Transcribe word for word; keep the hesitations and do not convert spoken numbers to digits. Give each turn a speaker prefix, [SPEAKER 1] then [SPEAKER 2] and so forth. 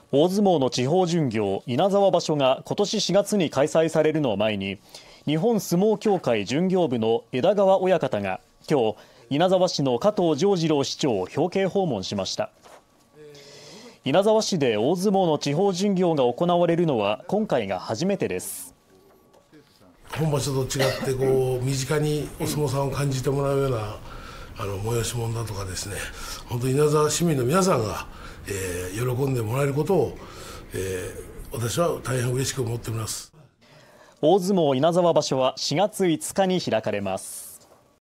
[SPEAKER 1] 大相撲の地方巡業稲沢場所が今年しがつに開催されるのを前に、日本相撲協会巡業部の枝川親方が今日、稲沢市の加藤丈次郎市長を表敬訪問しました。稲沢市で大相撲の地方巡業が行われるのは今回が初めてです。
[SPEAKER 2] 本場所と違ってこう身近にお相撲さんを感じてもらうようなあの催し物だとかですね、本当に稲沢市民の皆さんが、えー、喜んでもらえることを、えー、私は大変嬉しく思っております。
[SPEAKER 1] 大相撲稲沢場所はしがついつかに開かれます。